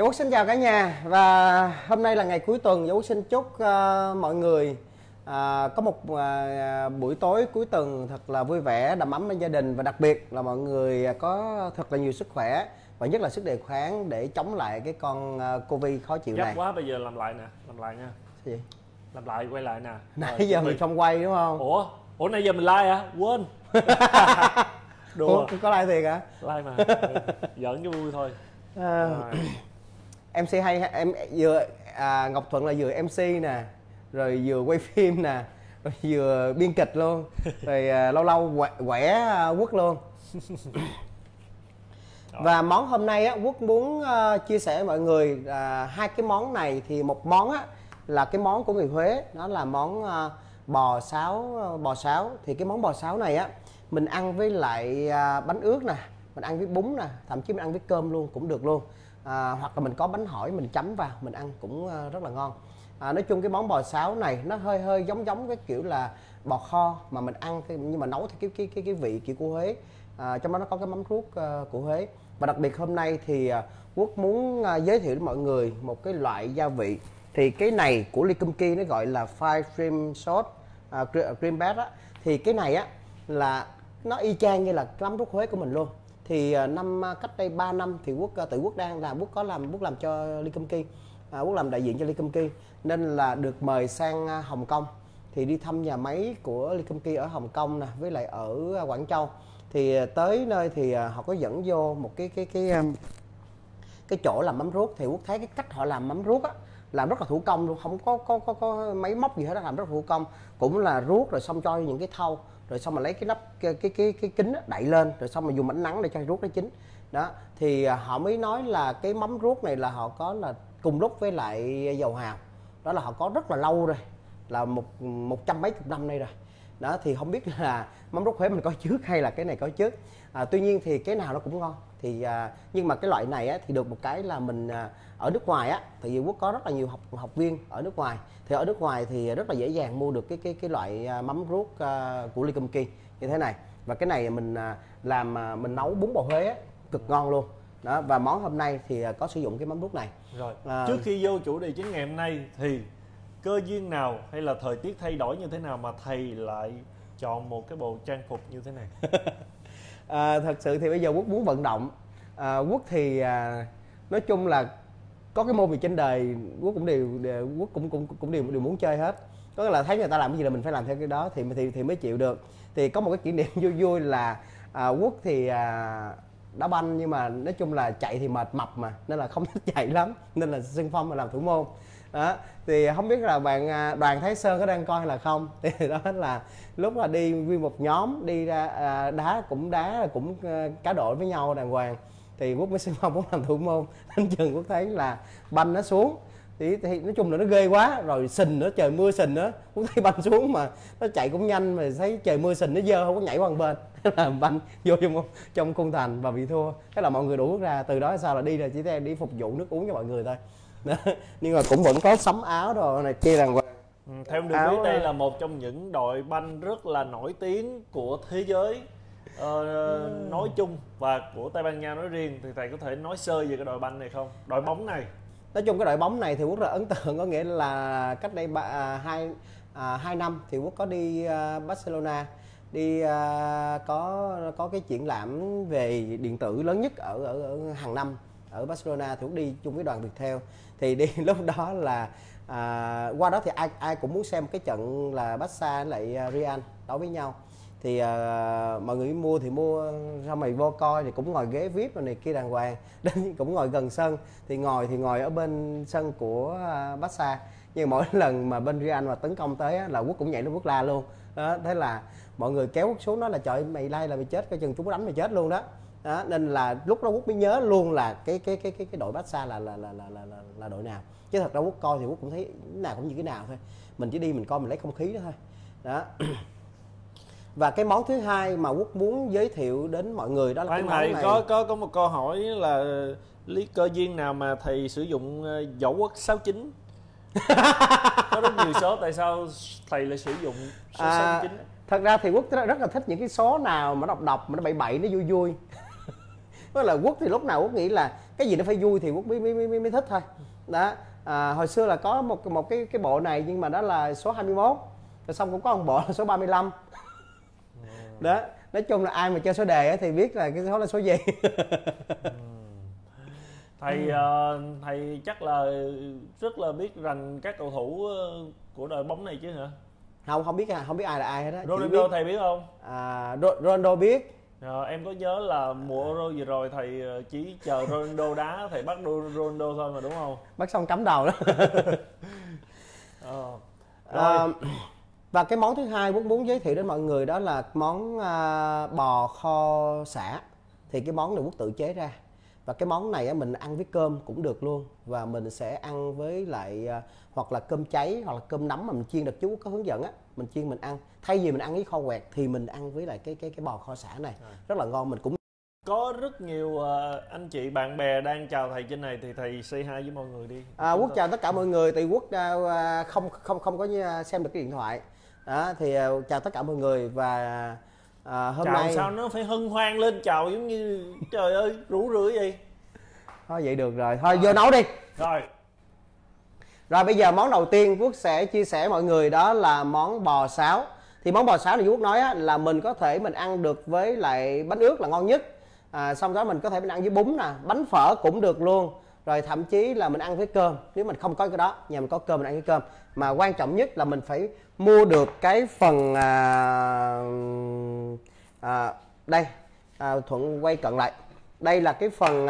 Châu Quốc xin chào cả nhà, và hôm nay là ngày cuối tuần. Châu Quốc xin chúc mọi người có một buổi tối cuối tuần thật là vui vẻ, đầm ấm bên gia đình, và đặc biệt là mọi người có thật là nhiều sức khỏe và nhất là sức đề kháng để chống lại cái con Covid khó chịu Gấp này. quá, bây giờ làm lại nè, làm lại nha. Gì? Làm lại, quay lại nè. Nãy giờ mình không quay đúng không? Ủa nãy giờ mình like hả? Quên. Đùa. Có like thiệt hả? Like mà. Giỡn cho vui thôi. MC hay em vừa Ngọc Thuận là vừa MC nè, rồi vừa quay phim nè, rồi vừa biên kịch luôn, rồi lâu lâu quẻ Quốc luôn. Và món hôm nay á, Quốc muốn chia sẻ với mọi người hai cái món này. Thì một món á là cái món của người Huế, đó là món bò sáo. Thì cái món bò sáo này á, mình ăn với lại bánh ướt nè, mình ăn với bún nè, thậm chí mình ăn với cơm luôn cũng được luôn. Hoặc là mình có bánh hỏi mình chấm vào mình ăn cũng rất là ngon. Nói chung cái món bò sáo này nó hơi giống cái kiểu là bò kho mà mình ăn nhưng mà nấu theo cái vị kiểu của Huế. Trong đó nó có cái mắm ruốc của Huế. Và đặc biệt hôm nay thì Quốc muốn giới thiệu đến mọi người một cái loại gia vị. Thì cái này của Ly Kum Ki nó gọi là Fried Shrimp Sauce Cream Bed á. Thì cái này á là nó y chang như là cái mắm ruốc Huế của mình luôn. Thì cách đây 3 năm thì Quốc đang làm, Quốc làm cho Ly Kum Ki, Quốc làm đại diện cho Ly Kum Ki, nên là được mời sang Hồng Kông thì đi thăm nhà máy của Ly Kum Ki ở Hồng Kông nè, với lại ở Quảng Châu. Thì tới nơi thì họ có dẫn vô một cái chỗ làm mắm ruốc. Thì Quốc thấy cái cách họ làm mắm ruốc á làm rất là thủ công luôn, không có máy móc gì hết, làm rất là thủ công. Cũng là ruốc rồi xong cho những cái thau, rồi xong mà lấy cái nắp cái kính đậy lên, rồi xong mà dùng ánh nắng để cho ruốc nó chín đó. Thì họ mới nói là cái mắm ruốc này là họ có là cùng lúc với lại dầu hào, đó là họ có rất là lâu rồi, là 100 mấy chục năm nay rồi đó. Thì không biết là mắm ruốc Huế mình có trước hay là cái này có trước. Tuy nhiên thì cái nào nó cũng ngon. Thì nhưng mà cái loại này á, thì được một cái là mình ở nước ngoài á, thì Quốc có rất là nhiều học viên ở nước ngoài. Thì ở nước ngoài thì rất là dễ dàng mua được cái loại mắm ruốc của Ly Kum Ki như thế này. Và cái này mình làm mình nấu bún bò Huế á, cực ngon luôn đó. Và món hôm nay thì có sử dụng cái mắm ruốc này. Rồi trước khi vô chủ đề chính ngày hôm nay thì cơ duyên nào hay là thời tiết thay đổi như thế nào mà thầy lại chọn một cái bộ trang phục như thế này? Thật sự thì bây giờ Quốc muốn vận động. Quốc thì nói chung là có cái môn gì trên đời Quốc cũng đều muốn chơi hết. Có là thấy người ta làm cái gì là mình phải làm theo cái đó thì mới chịu được. Thì có một cái kỷ niệm vui là Quốc thì đá banh, nhưng mà nói chung là chạy thì mệt mập mà, nên là không thích chạy lắm, nên là xung phong mà làm thủ môn đó. Thì không biết là bạn Đoàn Thái Sơn có đang coi hay là không. Thì đó là lúc là đi nguyên một nhóm đi ra đá cũng cá độ với nhau đàng hoàng. Thì Quốc mới xung phong muốn làm thủ môn, anh chừng Quốc thấy là banh nó xuống thì nói chung là nó ghê quá, rồi sình nữa, trời mưa sình nữa, Quốc thấy banh xuống mà nó chạy cũng nhanh, mà thấy trời mưa sình nó dơ không có nhảy qua một bên là banh vô trong khung thành và bị thua. Thế là mọi người đuổi ra. Từ đó sao là đi là chỉ đi phục vụ nước uống cho mọi người thôi đó. Nhưng mà cũng vẫn có sắm áo rồi này kia đàng hoàng. Theo em được biết đây là một trong những đội banh rất là nổi tiếng của thế giới nói chung và của Tây Ban Nha nói riêng. Thì thầy có thể nói sơ về cái đội banh này không? Đội bóng này. Nói chung cái đội bóng này thì Quốc rất ấn tượng, có nghĩa là cách đây 2 năm thì Quốc có đi Barcelona, đi có cái triển lãm về điện tử lớn nhất ở hàng năm ở Barcelona, thì Quốc đi chung với đoàn Viettel. Thì đi lúc đó là qua đó thì ai cũng muốn xem cái trận là Barca lại Real đấu với nhau. Thì mọi người mua thì mua, xong rồi vô coi thì cũng ngồi ghế VIP rồi này kia đàng hoàng. Đến cũng ngồi gần sân, thì ngồi ở bên sân của Barca. Nhưng mỗi lần mà bên Real mà tấn công tới á, là Quốc cũng nhảy lên Quốc la luôn đó. Thế là mọi người kéo Quốc xuống, đó là trời mày lai là mày chết, coi chừng chúng đánh mày chết luôn đó. Đó, nên là lúc đó Quốc mới nhớ luôn là cái đội Barca là đội nào. Chứ thật ra Quốc coi thì Quốc cũng thấy nào cũng như cái nào thôi, mình chỉ đi mình coi mình lấy không khí đó thôi đó. Và cái món thứ hai mà Quốc muốn giới thiệu đến mọi người đó là cái món này. Có một câu hỏi là lý cơ duyên nào mà thầy sử dụng Võ Quốc 69? Có rất nhiều số, tại sao thầy lại sử dụng số 69? Thật ra thì Quốc rất là thích những cái số nào mà độc mà nó bậy nó vui vui. Tức là Quốc thì lúc nào Quốc nghĩ là cái gì nó phải vui thì Quốc mới thích thôi. Đó. Hồi xưa là có một cái bộ này nhưng mà đó là số 21, rồi xong cũng có một bộ là số 35. Đó, nói chung là ai mà chơi số đề thì biết là cái số là số gì. Thầy chắc là rất là biết rằng các cầu thủ của đội bóng này chứ hả? Không biết ai là ai hết á. Ronaldo thầy biết không? Ronaldo biết. Em có nhớ là mùa Euro vừa rồi thầy chỉ chờ Ronaldo đá, thầy bắt Ronaldo thôi mà đúng không? Bắt xong cắm đầu đó. Rồi. Và cái món thứ hai Quốc muốn giới thiệu đến mọi người đó là món bò kho sả. Thì cái món này Quốc tự chế ra. Và cái món này mình ăn với cơm cũng được luôn. Và mình sẽ ăn với lại hoặc là cơm cháy hoặc là cơm nắm mà mình chiên được, chú có hướng dẫn á. Mình chiên mình ăn. Thay vì mình ăn với kho quẹt thì mình ăn với lại cái bò kho sả này. Rất là ngon. Mình cũng có rất nhiều anh chị bạn bè đang chào thầy trên này thì thầy say hi với mọi người đi. Quốc chào tất cả mọi người. Thì Quốc không có xem được cái điện thoại. Đó thì chào tất cả mọi người và hôm chào nay sao nó phải hân hoan lên, chào giống như trời ơi rủ rượi gì. Thôi vậy được rồi, thôi vô nấu đi. Rồi bây giờ món đầu tiên Quốc sẽ chia sẻ mọi người đó là món bò sáo. Thì món bò sáo này Quốc nói á, là mình có thể mình ăn được với lại bánh ướt là ngon nhất. Xong đó mình có thể mình ăn với bún nè, bánh phở cũng được luôn. Rồi thậm chí là mình ăn với cơm. Nếu mình không có cái đó, nhà mình có cơm mình ăn với cơm. Mà quan trọng nhất là mình phải mua được cái phần đây Thuận quay cận lại. Đây là cái phần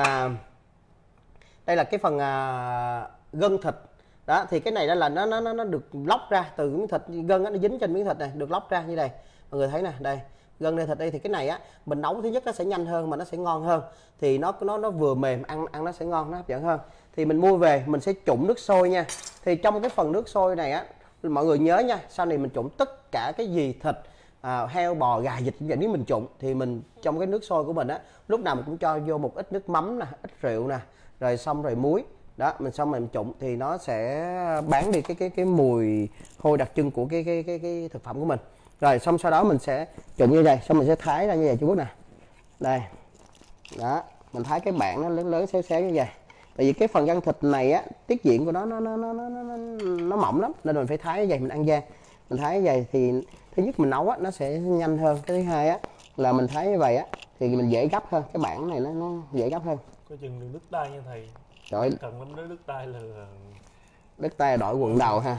gân thịt. Đó thì cái này đó là nó được lóc ra từ miếng thịt, gân nó dính trên miếng thịt này, được lóc ra như đây. Mọi người thấy nè, đây gân đây, thịt đây. Thì cái này á mình nấu thứ nhất nó sẽ nhanh hơn mà nó sẽ ngon hơn. Thì nó vừa mềm, ăn nó sẽ ngon, nó hấp dẫn hơn. Thì mình mua về mình sẽ trụng nước sôi nha. Thì trong cái phần nước sôi này á mọi người nhớ nha, sau này mình trụng tất cả cái gì thịt heo, bò, gà, vịt cũng vậy. Nếu mình trụng thì mình trong cái nước sôi của mình á lúc nào mình cũng cho vô một ít nước mắm nè, ít rượu nè, rồi xong rồi muối. Đó, xong mình trụng thì nó sẽ bán đi cái mùi hôi đặc trưng của cái thực phẩm của mình. Rồi xong sau đó mình sẽ trụng như vậy, xong mình sẽ thái ra như vậy chú Quốc nè. Đây. Đó, mình thái cái bảng nó lớn lớn xéo xéo như vậy. Tại vì cái phần gân thịt này á, tiết diện của nó mỏng lắm nên mình phải thái như vậy, mình ăn da. Mình thái như vậy thì thứ nhất mình nấu á nó sẽ nhanh hơn, cái thứ hai á là mình thái như vậy á thì mình dễ gấp hơn, cái bảng này nó dễ gấp hơn. Có chừng đừng đứt tay nha thầy. Trời, cần lắm đó, đứt tay là đứt tay đổi quần đầu ha.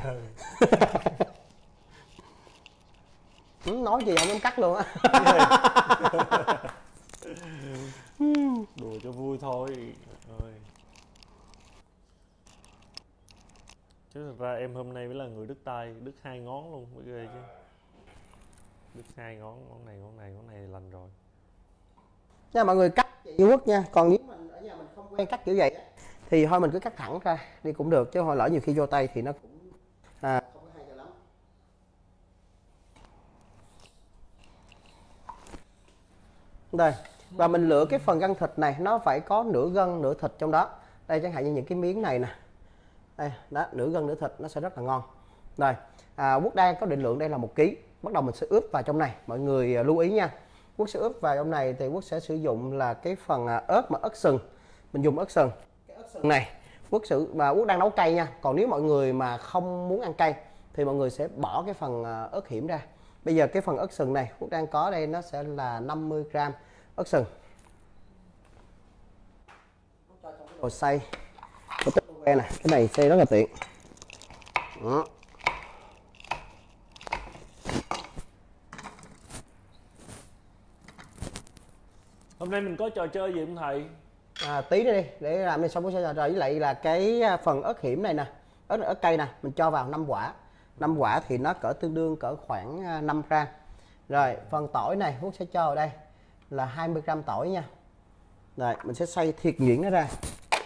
Nói gì không dám cắt luôn á. Đùa cho vui thôi. Chứ thật ra em hôm nay mới là người đứt tay, đứt 2 ngón luôn mới ghê chứ. Đứt 2 ngón này lành rồi. Nha mọi người, cắt như Quốc nha. Còn nếu mình ở nhà mình không quen cắt kiểu vậy thì thôi mình cứ cắt thẳng ra đi cũng được, chứ hồi lỡ nhiều khi vô tay thì nó cũng không có hay cho lắm. Đây, và mình lựa cái phần gân thịt này nó phải có nửa gân nửa thịt trong đó. Đây chẳng hạn như những cái miếng này nè. Đây, đó, nửa gân nửa thịt nó sẽ rất là ngon. Rồi, Quốc đang có định lượng đây là 1 kg. Bắt đầu mình sẽ ướp vào trong này. Mọi người lưu ý nha. Quốc sẽ ướp vào trong này thì Quốc sẽ sử dụng là cái phần ớt mà ớt sừng. Mình dùng ớt sừng. Cái ớt sừng này Quốc đang nấu cay nha. Còn nếu mọi người mà không muốn ăn cay thì mọi người sẽ bỏ cái phần ớt hiểm ra. Bây giờ cái phần ớt sừng này Quốc đang có đây nó sẽ là 50g ớt sừng. Quốc cho trong cái đồ xay của Tupperware này, cái này xay rất là tiện. Đó. Hôm nay mình có trò chơi gì không thầy? Tí nữa đi để làm đi xong có trò chơi, với lại là cái phần ớt hiểm này nè, ớt cây nè, mình cho vào 5 quả. 5 quả thì nó tương đương khoảng 5g. Rồi phần tỏi này Quốc sẽ cho vào đây là 20g tỏi nha. Rồi mình sẽ xay thiệt nhuyễn nó ra.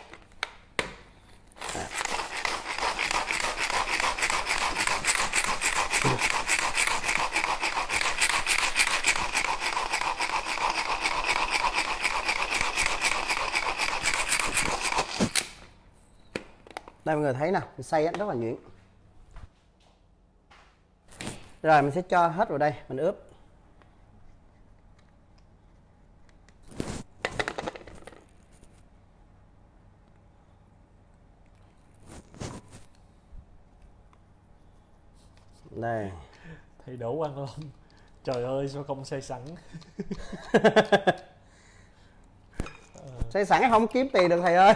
Đây mọi người thấy nè, mình xay rất là nhuyễn. Rồi mình sẽ cho hết vào đây, mình ướp. Đây. Thầy Đỗ Quang Long, trời ơi sao không say sẵn. Say sẵn không kiếm tiền được thầy ơi.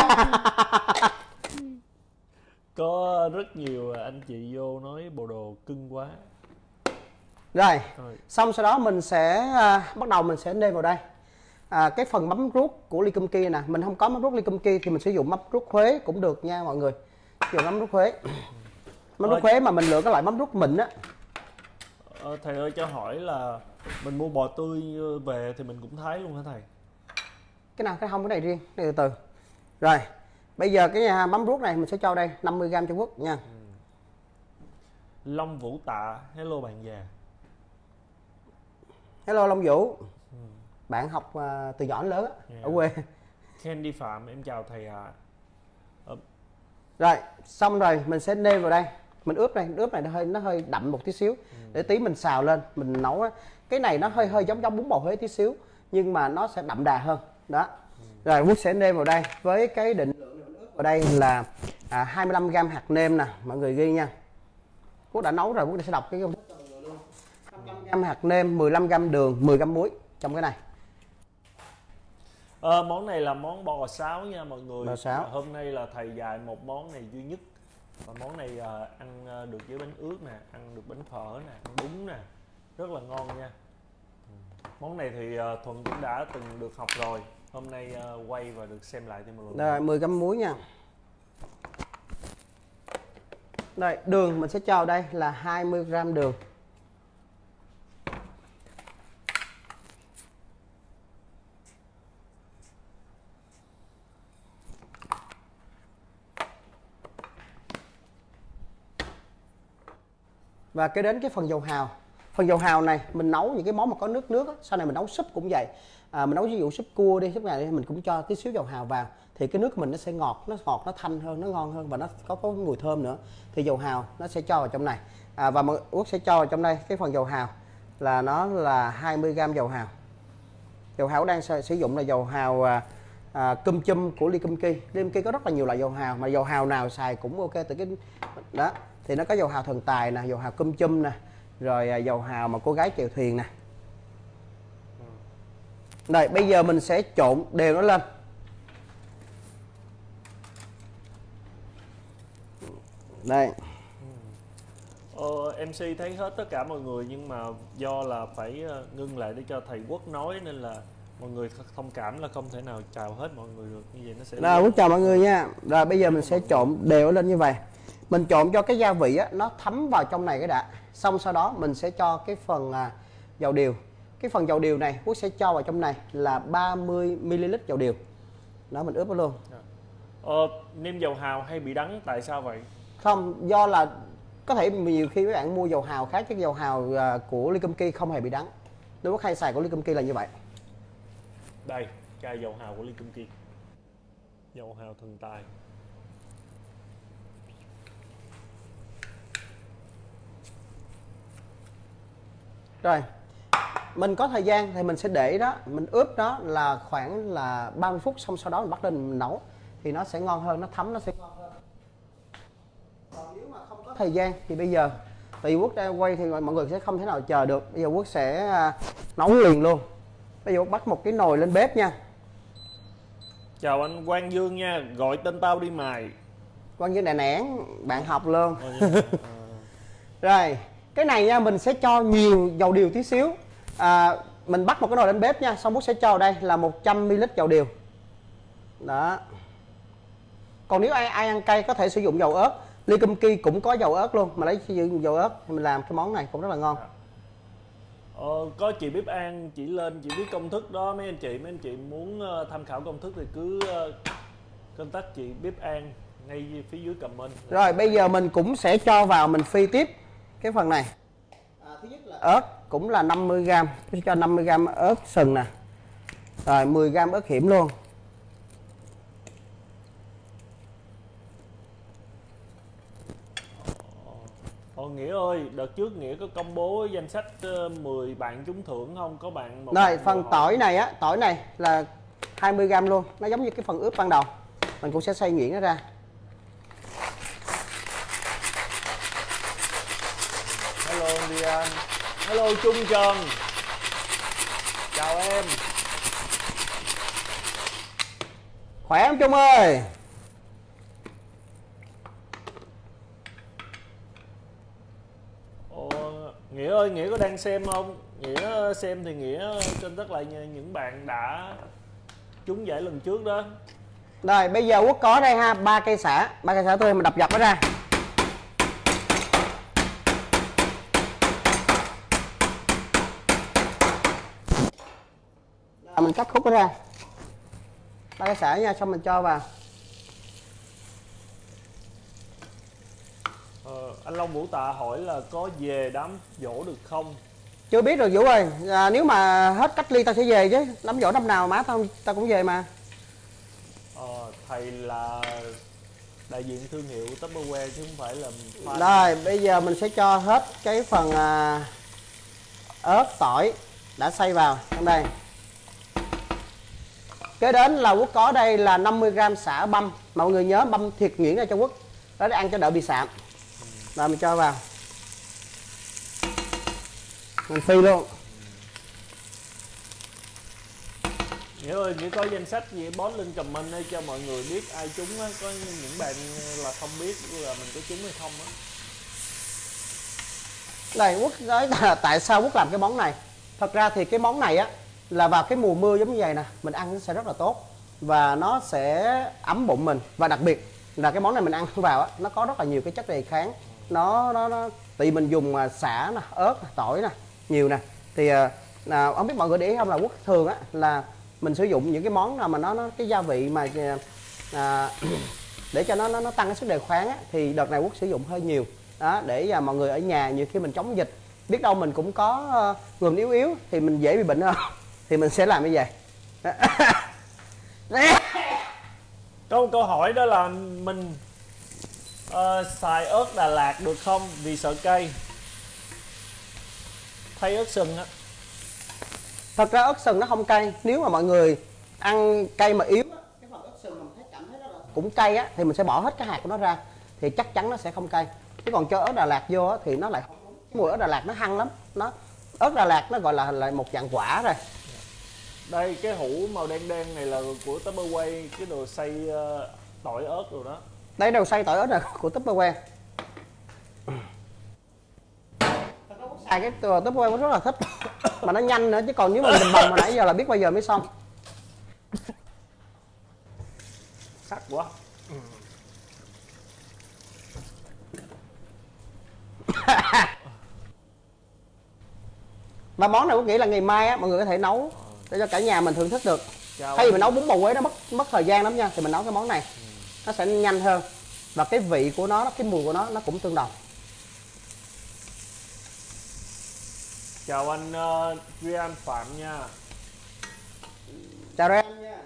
Có rất nhiều anh chị vô nói bộ đồ cưng quá. Rồi, xong sau đó mình sẽ bắt đầu mình sẽ nêm vào đây. Cái phần mắm ruốc của ly kim ki nè, mình không có mắm ruốc ly kim ki thì mình sử dụng mắm ruốc Huế cũng được nha mọi người. Dùng mắm ruốc Huế. Mắm ruốc Huế mà mình lựa cái loại mắm ruốc mịn á. Thầy ơi cho hỏi là mình mua bò tươi về thì mình cũng thái luôn hả thầy? Cái nào? Cái không, cái này riêng, cái này từ từ. Rồi, bây giờ cái mắm ruốc này mình sẽ cho đây 50g Trung Quốc nha. Long Vũ Tạ, hello bạn già. Hello Long Vũ. Bạn học từ nhỏ đến lớn ở quê. Candy Phạm, em chào thầy ạ. Rồi, xong rồi mình sẽ nêm vào đây. Mình ướp này nó hơi đậm một tí xíu để tí mình xào lên, mình nấu á. Cái này nó hơi giống bún bò Huế tí xíu nhưng mà nó sẽ đậm đà hơn. Đó. Rồi Quốc sẽ nêm vào đây với cái định lượng mình ướp vào đây là 25g hạt nêm nè, mọi người ghi nha. Quốc đã nấu rồi, Quốc sẽ đọc cái công thức cho mọi người luôn. 25g hạt nêm, 15g đường, 10g muối trong cái này. Món này là món bò sáo nha mọi người. Bò sáo. Hôm nay là thầy dạy một món này duy nhất. Và món này ăn được với bánh ướt nè, ăn được bánh phở nè, ăn bún nè, rất là ngon nha. Món này thì Thuận cũng đã từng được học rồi. Hôm nay quay và được xem lại thêm một lần. Rồi 10g muối nha. Đây, đường mình sẽ cho vào đây là 20g đường. Và kế đến cái phần dầu hào. Phần dầu hào này mình nấu những cái món mà có nước á, sau này mình nấu súp cũng vậy. Mình nấu ví dụ súp cua đi, súp này đi, mình cũng cho tí xíu dầu hào vào thì cái nước của mình nó sẽ ngọt, nó thanh hơn, nó ngon hơn và nó có mùi thơm nữa. Thì dầu hào nó sẽ cho vào trong này. Và mọi Út sẽ cho vào trong đây cái phần dầu hào là nó là 20g dầu hào. Dầu hào đang sử dụng là dầu hào cum chum của ly kim ki. Ly kim ki có rất là nhiều loại dầu hào mà dầu hào nào xài cũng ok từ cái đó. Thì nó có dầu hào thần tài nè, dầu hào cum chum nè, rồi dầu hào mà cô gái chèo thuyền nè. Đây, bây giờ mình sẽ trộn đều nó lên. Đây. MC thấy hết tất cả mọi người nhưng mà do là phải ngưng lại để cho thầy Quốc nói nên là mọi người thông cảm là không thể nào chào hết mọi người được, như vậy nó sẽ. Rồi, Quốc chào mọi người nha. Rồi bây giờ mình sẽ trộn đều lên như vậy. Mình trộn cho cái gia vị á, nó thấm vào trong này cái đã. Xong sau đó mình sẽ cho cái phần dầu điều. Cái phần dầu điều này Quốc sẽ cho vào trong này là 30ml dầu điều. Đó, mình ướp nó luôn. Nêm dầu hào hay bị đắng tại sao vậy? Không, do là có thể nhiều khi các bạn mua dầu hào khác chứ dầu hào của ly kim ki không hề bị đắng. Đối với hay xài của ly kim ki là như vậy. Đây, chai dầu hào của ly kim ki. Dầu hào thần tài. Rồi, mình có thời gian thì mình sẽ để đó, mình ướp đó là khoảng là 30 phút, xong sau đó mình bắt lên mình nấu thì nó sẽ ngon hơn, nó thấm, nó sẽ ngon hơn. Còn nếu mà không có thời gian thì bây giờ tại vì Quốc đang quay thì mọi người sẽ không thể nào chờ được. Bây giờ Quốc sẽ nấu liền luôn. Bây giờ Quốc bắt một cái nồi lên bếp nha. Chào anh Quang Dương nha, gọi tên tao đi mày. Quang Dương Đà Nẵng, bạn học luôn. Rồi, cái này nha, mình sẽ cho nhiều dầu điều tí xíu. Mình bắt một cái nồi lên bếp nha, xong Quốc sẽ cho vào đây là 100ml dầu điều. Đó. Còn nếu ai ăn cay có thể sử dụng dầu ớt. Ly kim ki cũng có dầu ớt luôn, mà lấy sử dụng dầu ớt thì mình làm cái món này cũng rất là ngon. Có chị Bếp An, chị lên chị biết công thức đó, mấy anh chị muốn tham khảo công thức thì cứ contact chị Bếp An ngay phía dưới comment. Rồi bây giờ mình cũng sẽ cho vào mình phi tiếp cái phần này. Thứ nhất là ớt cũng là 50g, sẽ cho 50g ớt sừng nè. Rồi 10g ớt hiểm luôn. Nghĩa ơi, đợt trước Nghĩa có công bố danh sách 10 bạn trúng thưởng không? Có bạn một Rồi bạn phần tỏi này á, tỏi này là 20g luôn, nó giống như cái phần ướp ban đầu. Mình cũng sẽ xay nhuyễn nó ra. Hello Dian. Hello Trung Trần. Chào em. Khỏe không Trung ơi? Ồ, Nghĩa ơi, Nghĩa có đang xem không? Nghĩa xem thì Nghĩa trên tất là những bạn đã trúng giải lần trước đó. Rồi bây giờ Quốc có đây ha, ba cây xả tươi mình đập dập nó ra. Mình cắt khúc nó ra. Ba cây xả nha, xong mình cho vào. Anh Long Vũ Tạ hỏi là có về đám dỗ được không? Chưa biết rồi Vũ ơi, nếu mà hết cách ly tao sẽ về chứ. Đám dỗ năm nào má tao cũng về mà. Thầy là đại diện thương hiệu Tupperware chứ không phải là fan. Rồi bây giờ mình sẽ cho hết cái phần ớt tỏi đã xay vào trong đây. Kế đến là Quốc có đây là 50g sả băm. Mọi người nhớ băm thiệt nhuyễn ra cho Quốc, đó để ăn cho đỡ bị sạm. Rồi mình cho vào, mình phi luôn. Nghĩa ơi, Nghĩa có danh sách gì post lên comment để cho mọi người biết ai trúng á. Có những bạn là không biết là mình có trúng hay không á. Đây Quốc nói là tại sao Quốc làm cái món này. Thật ra thì cái món này á là vào cái mùa mưa giống như vậy nè, mình ăn nó sẽ rất là tốt và nó sẽ ấm bụng mình. Và đặc biệt là cái món này mình ăn vào á, nó có rất là nhiều cái chất đề kháng. Nó tại vì mình dùng sả nè, ớt, tỏi nè, nhiều nè. Thì không biết mọi người để ý không là Quốc thường á là mình sử dụng những cái món nào mà nó cái gia vị mà để cho nó tăng cái sức đề kháng á, thì đợt này Quốc sử dụng hơi nhiều đó, để mọi người ở nhà nhiều khi mình chống dịch, biết đâu mình cũng có người yếu yếu thì mình dễ bị bệnh hơn thì mình sẽ làm như vậy. Có một câu hỏi đó là mình xài ớt Đà Lạt được không vì sợ cay, thay ớt sừng á. Thật ra ớt sừng nó không cay, nếu mà mọi người ăn cay mà yếu, cái phần ớt sừng mình cảm thấy nó cũng cay á, thì mình sẽ bỏ hết cái hạt của nó ra thì chắc chắn nó sẽ không cay. Chứ còn cho ớt Đà Lạt vô á, thì nó lại không, mùi ớt Đà Lạt nó hăng lắm. Ớt Đà Lạt nó gọi là một dạng quả rồi. Đây cái hũ màu đen đen này là của Tupperware, cái đồ xay tỏi ớt rồi đó. Đây đồ xay tỏi ớt này của Tupperware. Xài cái Tupperware nó rất là thích mà nó nhanh nữa, chứ còn nếu mà mình bồng hồi nãy giờ là biết bao giờ mới xong. Sắc quá. Và món này cũng nghĩ là ngày mai á mọi người có thể nấu để cho cả nhà mình thưởng thức được. Thay vì mình nấu bún bò Huế nó mất thời gian lắm nha, thì mình nấu cái món này nó sẽ nhanh hơn và cái vị của nó, cái mùi của nó cũng tương đồng. Chào anh Rian Phạm nha. Chào em nha.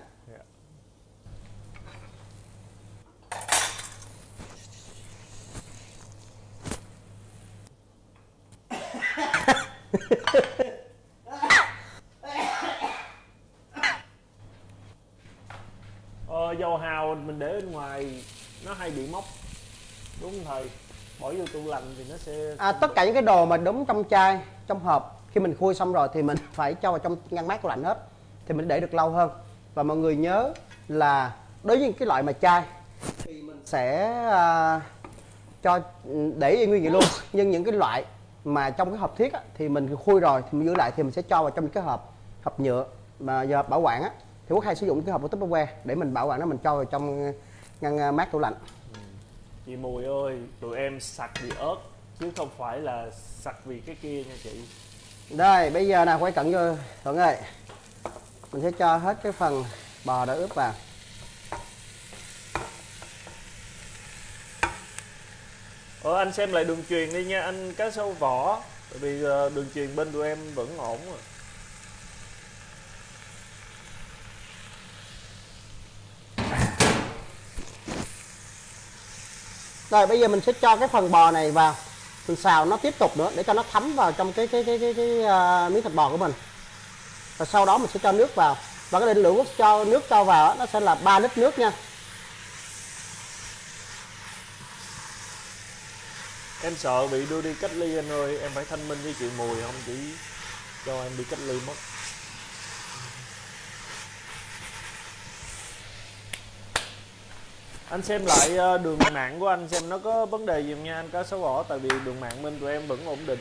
Dầu hào mình để bên ngoài nó hay bị mốc, đúng không thầy? Bỏ vô tủ lạnh thì nó sẽ Tất cả những cái đồ mà đóng trong chai, trong hộp, khi mình khui xong rồi thì mình phải cho vào trong ngăn mát tủ lạnh hết thì mình để được lâu hơn. Và mọi người nhớ là đối với cái loại mà chai thì mình sẽ cho để yên nguyên vậy luôn. Nhưng những cái loại mà trong cái hộp thiết á, thì mình khui rồi thì mình giữ lại thì mình sẽ cho vào trong cái hộp nhựa mà giờ bảo quản á, thì Quốc hay sử dụng cái hộp của Tupperware để mình bảo quản nó, mình cho vào trong ngăn mát tủ lạnh. Chị Mùi ơi, tụi em sặc vì ớt chứ không phải là sặc vì cái kia nha chị. Đây bây giờ nào quay cận vô Thuận ơi, mình sẽ cho hết cái phần bò đã ướp vào. Anh xem lại đường truyền đi nha anh Cá Sấu Võ, tại vì đường truyền bên tụi em vẫn ổn rồi. Rồi bây giờ mình sẽ cho cái phần bò này vào, mình xào nó tiếp tục nữa để cho nó thấm vào trong cái miếng thịt bò của mình. Và sau đó mình sẽ cho nước vào, và cái định lượng Quốc cho nước cho vào nó sẽ là 3 lít nước nha. Em sợ bị đưa đi cách ly anh ơi, em phải thanh minh với chị Mùi không chỉ cho em đi cách ly mất. Anh xem lại đường mạng của anh xem nó có vấn đề gì không nha anh Cá Sấu Vỏ, tại vì đường mạng bên tụi em vẫn ổn định.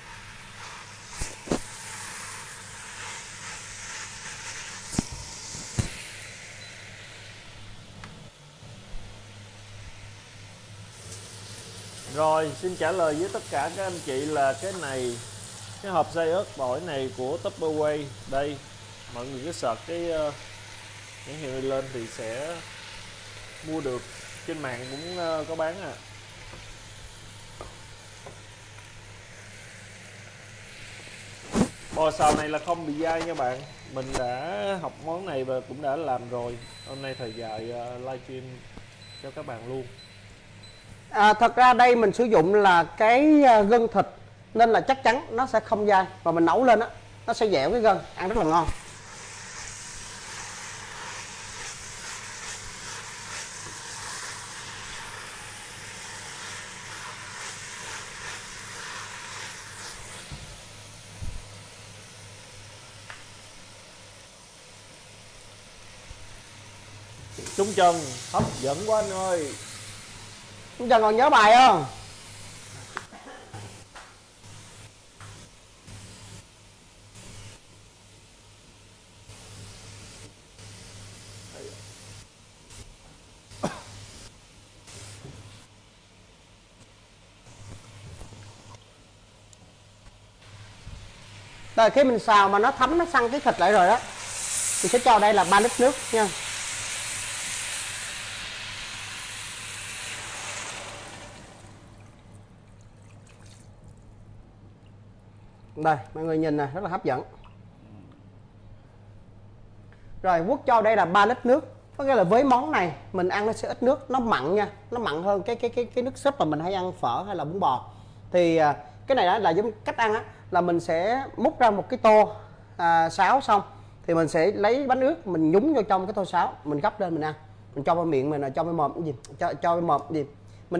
Rồi, xin trả lời với tất cả các anh chị là cái này, cái hộp xay ớt tỏi này của Tupperware đây, mọi người cứ search cái nhãn hiệu này lên thì sẽ mua được, trên mạng cũng có bán à. Bò xào này là không bị dai nha bạn, mình đã học món này và cũng đã làm rồi, hôm nay thời dài livestream cho các bạn luôn. Thật ra đây mình sử dụng là cái gân thịt nên là chắc chắn nó sẽ không dai, và mình nấu lên á nó sẽ dẻo cái gân, ăn rất là ngon. Trúng chân, hấp dẫn quá anh ơi. Chúng ta còn nhớ bài không? Rồi khi mình xào mà nó thấm, nó săn cái thịt lại rồi đó, mình sẽ cho đây là 3 lít nước nha. Đây mọi người nhìn nè, rất là hấp dẫn. Rồi Quốc cho đây là 3 lít nước. Có nghĩa là với món này mình ăn nó sẽ ít nước, nó mặn nha, nó mặn hơn cái nước súp mà mình hay ăn phở hay là bún bò. Thì cái này đó là giống cách ăn á, là mình sẽ múc ra một cái tô sáo xong thì mình sẽ lấy bánh ướt mình nhúng vô trong cái tô sáo, mình gấp lên mình ăn. Mình cho vào miệng mình, cho vào mồm cái gì? Cho vào mồm cái gì?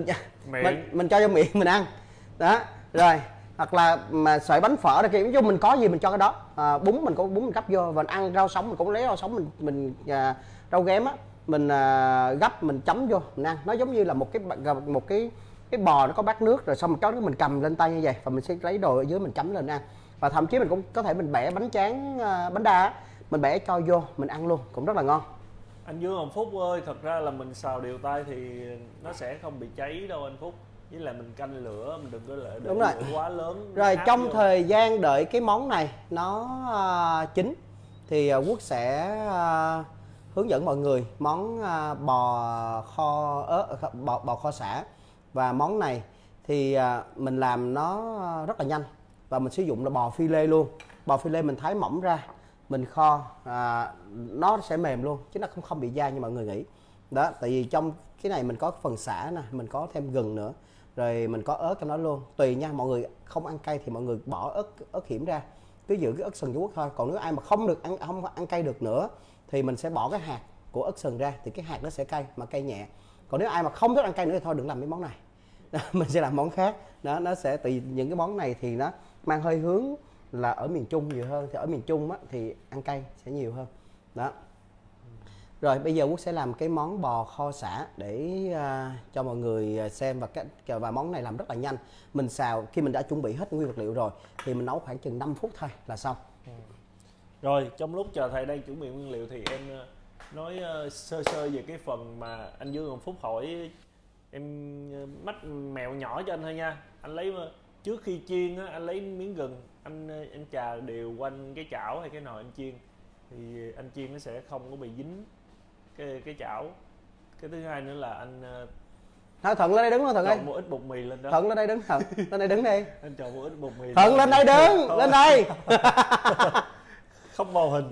Mình cho vào miệng mình ăn. Đó. Rồi hoặc là mà sợi bánh phở này kia, mình có gì mình cho cái đó. Bún mình có bún mình gấp vô, mình ăn rau sống mình cũng lấy rau sống mình rau ghém á, mình gấp mình chấm vô mình ăn. Nó giống như là một cái bò nó có bát nước, rồi xong một cái mình cầm lên tay như vậy và mình sẽ lấy đồ ở dưới mình chấm lên ăn. Và thậm chí mình cũng có thể mình bẻ bánh tráng bánh đa á, mình bẻ cho vô mình ăn luôn cũng rất là ngon. Anh Dương Hồng Phúc ơi, thật ra là mình xào đều tay thì nó sẽ không bị cháy đâu anh Phúc, với lại mình canh lửa, mình đừng có để lửa quá lớn. Rồi trong thời gian đợi cái món này nó chín thì Quốc sẽ hướng dẫn mọi người món bò kho bò kho sả. Và món này thì mình làm nó rất là nhanh, và mình sử dụng là bò phi lê luôn. Bò phi lê mình thái mỏng ra, mình kho nó sẽ mềm luôn chứ nó không bị dai như mọi người nghĩ. Đó, tại vì trong cái này mình có phần sả nè, mình có thêm gừng nữa, rồi mình có ớt trong đó luôn. Tùy nha, mọi người không ăn cay thì mọi người bỏ ớt hiểm ra, cứ giữ cái ớt sừng Trung Quốc thôi. Còn nếu ai mà không ăn cay được nữa thì mình sẽ bỏ cái hạt của ớt sừng ra, thì cái hạt nó sẽ cay mà cay nhẹ. Còn nếu ai mà không thích ăn cay nữa thì thôi đừng làm cái món này. Đó, mình sẽ làm món khác. Đó, nó sẽ tùy, những cái món này thì nó mang hơi hướng là ở miền Trung nhiều hơn, thì ở miền Trung á, thì ăn cay sẽ nhiều hơn. Đó. Rồi bây giờ Quốc sẽ làm cái món bò kho sả để cho mọi người xem, và món này làm rất là nhanh. Mình xào khi mình đã chuẩn bị hết nguyên vật liệu rồi thì mình nấu khoảng chừng 5 phút thôi là xong. Rồi trong lúc chờ thầy đang chuẩn bị nguyên liệu thì em nói sơ sơ về cái phần mà anh Dương Hồng Phúc hỏi em mách mẹo nhỏ cho anh thôi nha. Anh lấy trước khi chiên á, anh lấy miếng gừng, anh chà đều quanh cái chảo hay cái nồi anh chiên, thì anh chiên nó sẽ không có bị dính cái chảo. Cái thứ hai nữa là anh Thôi Thuận lên đây đứng thôi Thuận ơi. một ít bột mì lên đó. Thuận lên đây đứng, Thuận lên đây đứng đi. Anh chọn một ít bột mì. Thuận lên đây đứng, lên đây. Không vào hình.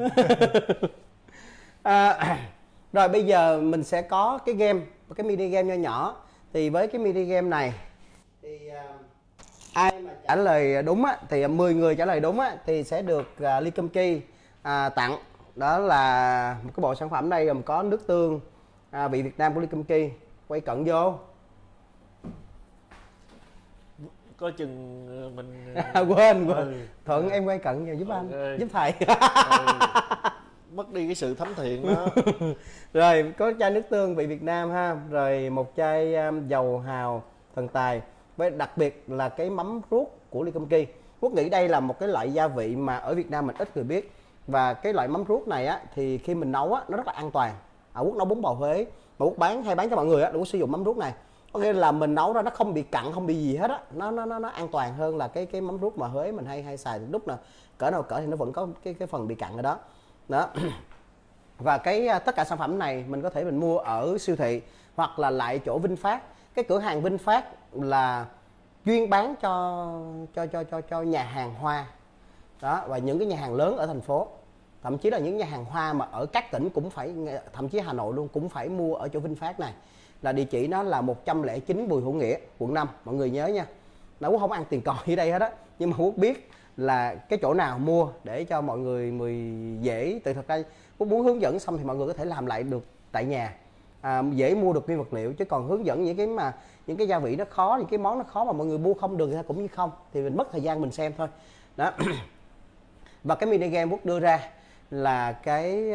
Rồi bây giờ mình sẽ có cái game, cái mini game nho nhỏ. Thì với cái mini game này thì ai mà trả lời đúng á, thì 10 người trả lời đúng á thì sẽ được Ly Kim Ki tặng. Đó là một cái bộ sản phẩm đây gồm có nước tương vị Việt Nam của Ly Kim Ki. Quay cận vô. có chừng mình quên. Ừ. Thuận em quay cận vào giúp anh, giúp thầy. Mất đi cái sự thánh thiện đó. Rồi có chai nước tương vị Việt Nam ha, rồi một chai dầu hào thần tài, với đặc biệt là cái mắm ruốc của Ly Kim Ki. Quốc nghĩ đây là một cái loại gia vị mà ở Việt Nam mình ít người biết, và cái loại mắm ruốc này á thì khi mình nấu á nó rất là an toàn. Quốc nấu bún bò Huế mà Quốc bán cho mọi người á, Quốc sử dụng mắm ruốc này, có nghĩa là mình nấu ra nó không bị cặn, không bị gì hết á, nó an toàn hơn là cái mắm ruốc mà Huế mình hay xài lúc nào cỡ thì nó vẫn có cái phần bị cặn ở đó. Đó. Và tất cả sản phẩm này mình có thể mình mua ở siêu thị hoặc là lại chỗ VinFast. Cái cửa hàng VinFast là chuyên bán cho nhà hàng hoa đó, và những cái nhà hàng lớn ở thành phố, thậm chí là những nhà hàng hoa mà ở các tỉnh cũng phải, thậm chí Hà Nội luôn cũng phải mua ở chỗ VinFast này. Là địa chỉ nó là 109 Bùi Hữu Nghĩa, quận 5, mọi người nhớ nha. Nó cũng không ăn tiền còi ở đây hết á, nhưng mà Quốc biết là cái chỗ nào mua để cho mọi người dễ. Từ thật ra Quốc muốn hướng dẫn xong thì mọi người có thể làm lại được tại nhà, dễ mua được nguyên vật liệu. Chứ còn hướng dẫn những cái gia vị nó khó, những cái món nó khó mà mọi người mua không được thì cũng như không, thì mình mất thời gian mình xem thôi đó. Và cái mini game Quốc đưa ra là cái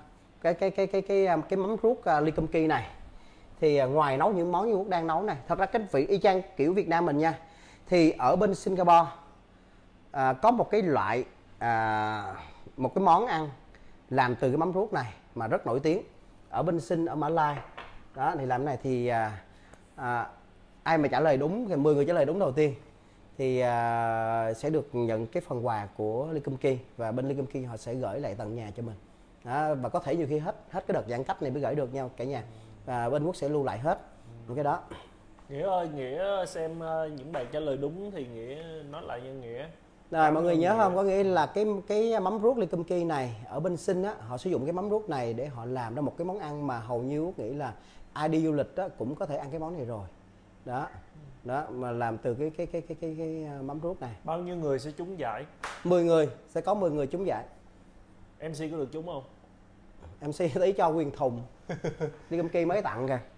mắm ruốc Ly Kim Ki này, thì ngoài nấu những món như Quốc đang nấu này, thật ra cái vị y chang kiểu Việt Nam mình nha. Thì ở bên Singapore có một cái loại một cái món ăn làm từ cái mắm ruốc này mà rất nổi tiếng ở bên Sing, ở Mã Lai đó. Thì làm cái này thì ai mà trả lời đúng thì 10 người trả lời đúng đầu tiên thì sẽ được nhận cái phần quà của Ly Kim Ki, và bên Ly Kim Ki họ sẽ gửi lại tận nhà cho mình đó. Và có thể nhiều khi hết cái đợt giãn cách này mới gửi được nhau cả nhà, và bên Quốc sẽ lưu lại hết những cái đó. Nghĩa ơi, Nghĩa xem những bạn trả lời đúng thì Nghĩa nói lại cho Nghĩa. Rồi mọi người nhớ không, có nghĩa là cái mắm ruốc Ly Kim Ki này ở bên Sing á, họ sử dụng cái mắm ruốc này để họ làm ra một cái món ăn mà hầu như Quốc nghĩ là ai đi du lịch á cũng có thể ăn cái món này rồi đó. Đó mà làm từ cái mắm ruốc này. Bao nhiêu người sẽ trúng giải? 10 người, sẽ có 10 người trúng giải. MC có được trúng không? MC tí cho nguyên thùng. Ly Kim Ki mới tặng kìa.